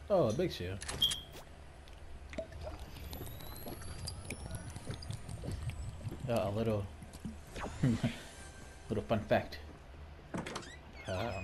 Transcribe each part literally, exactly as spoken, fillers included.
Oh, a big shield. Uh, a little, little fun fact. Um,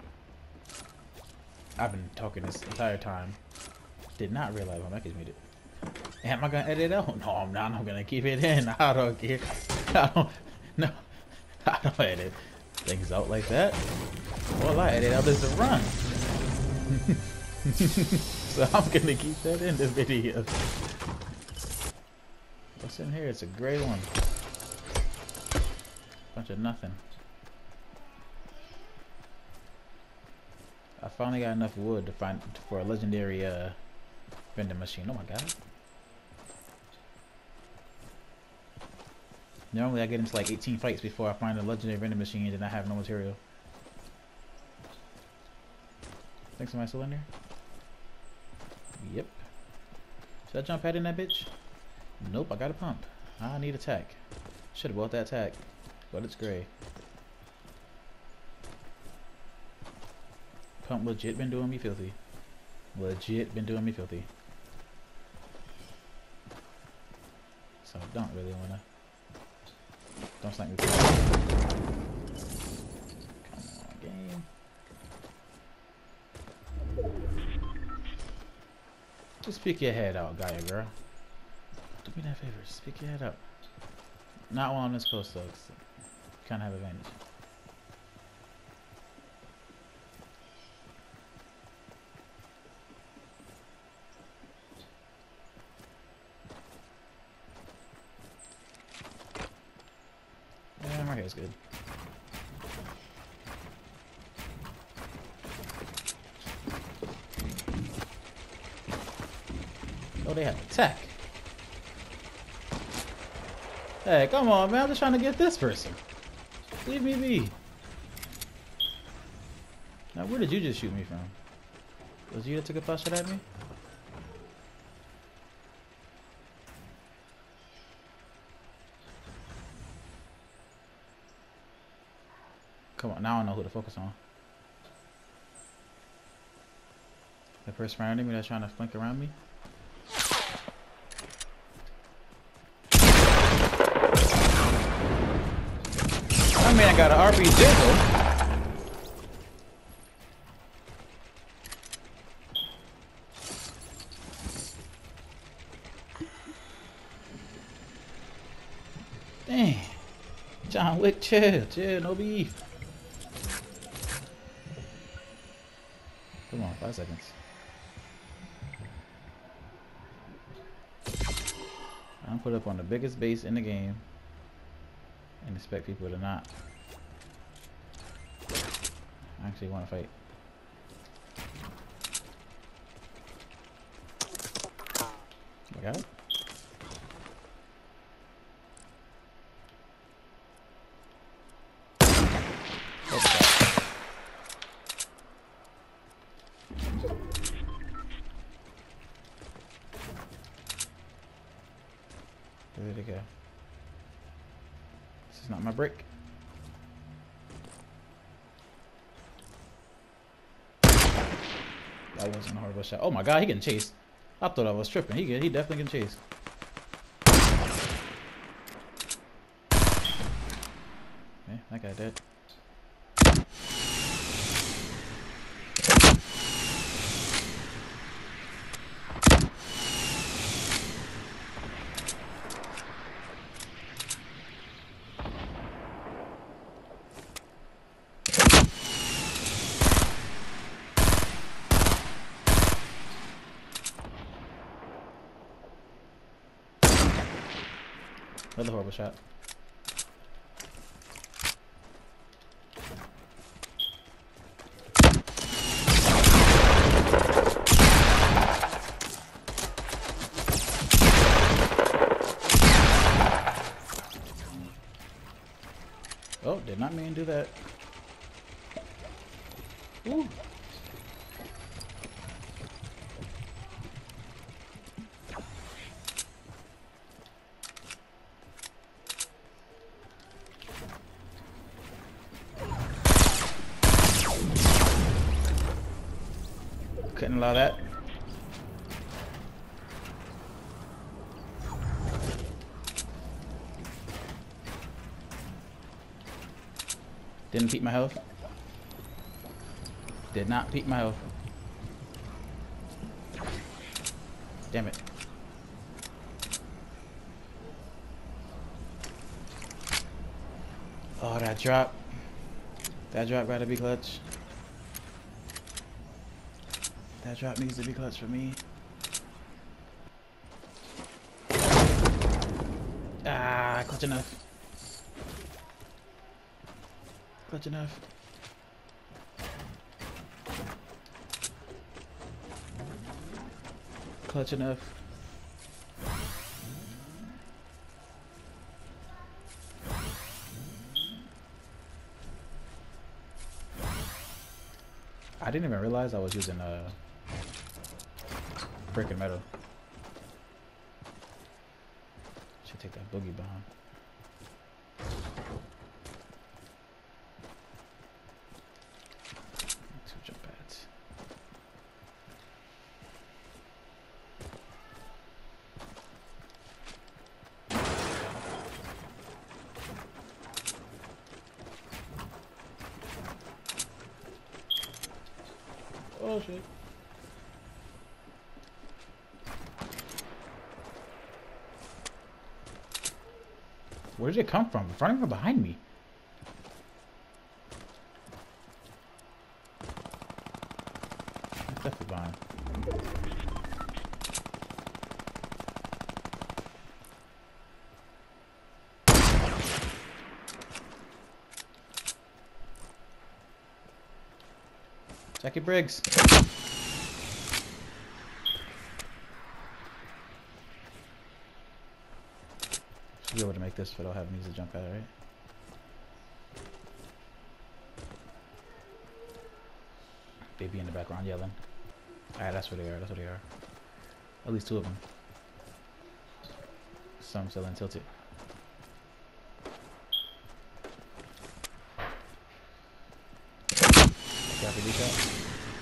I've been talking this entire time. Did not realize my mic is muted. Am I gonna edit it out? No, I'm not. I'm gonna keep it in. I don't care. I don't. No, I don't edit things out like that. All I edit out is the run. So I'm gonna keep that in the video. What's in here? It's a gray one. Bunch of nothing. I finally got enough wood to find for a legendary uh, vending machine. Oh my god. Normally I get into like eighteen fights before I find a legendary vending machine and I have no material. Think somebody's still in there? Yep. Should I jump head in that bitch? Nope, I got a pump. I need a tack. Should have bought that tack, but it's gray. Pump legit been doing me filthy. Legit been doing me filthy. So I don't really wanna. Don't snipe me. Come on, game. Just peek your head out, Gaia girl. Do me that favor, just peek your head up. Not one on this coast though, cause you kinda have advantage. Yeah, my hair's good. Oh, they have attack. Hey, come on, man. I'm just trying to get this person. Leave me be. Now, where did you just shoot me from? Was you that took a pot shot at me? Come on, now I know who to focus on. The person around me that's trying to flank around me. I mean, I got an R P G though. Dang. John Wick, chill, chill, no beef. Come on, five seconds. I'm put up on the biggest base in the game and expect people to not actually want to fight. I got it. Where did it go? This is not my brick. That wasn't a horrible shot. Oh my god, he can chase. I thought I was tripping. He can, he definitely can chase. Okay, that guy dead. Another horrible shot. Oh, did not mean to do that. Ooh. Couldn't allow that. Didn't peep my health. Did not peep my health. Damn it. Oh, that drop. That drop gotta be clutch. That drop needs to be clutch for me. Ah, clutch enough. Clutch enough. Clutch enough. I didn't even realize I was using a uh, brick and metal. Should take that boogie bomb. Two jump pads. Oh shit. Where did it come from? In front of me or behind me? It's definitely behind. Jackie Briggs. Should be able to make this without having to use a jump pad, right? Baby in the background yelling. Alright, that's where they are, that's where they are. At least two of them. Some still untilted. Copy that.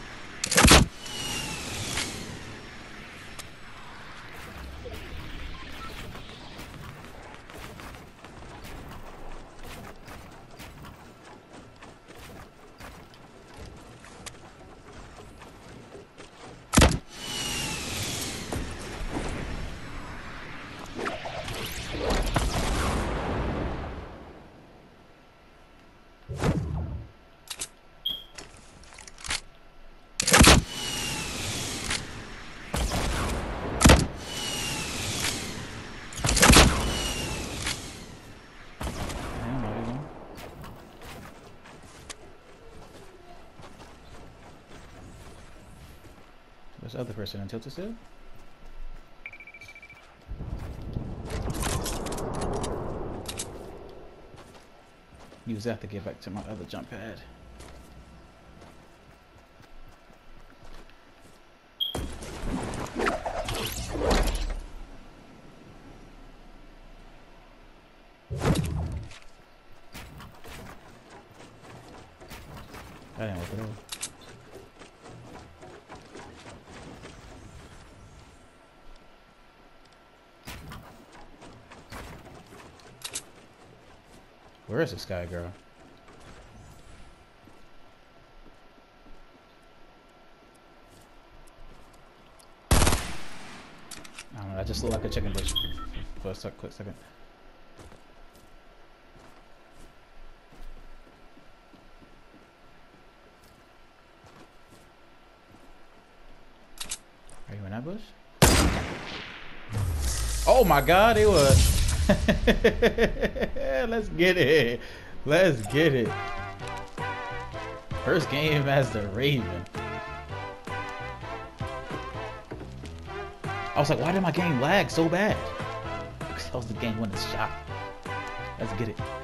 Where's the other person until to still? Use that to get back to my other jump pad. That didn't work at all. Where is this guy, girl? I don't know, that just looked like a chicken bush for a sec quick second. Are you in that bush? Oh my god, it was. Let's get it. Let's get it. First game as the Raven. I was like, why did my game lag so bad? Because that was the game winning shot. Let's get it.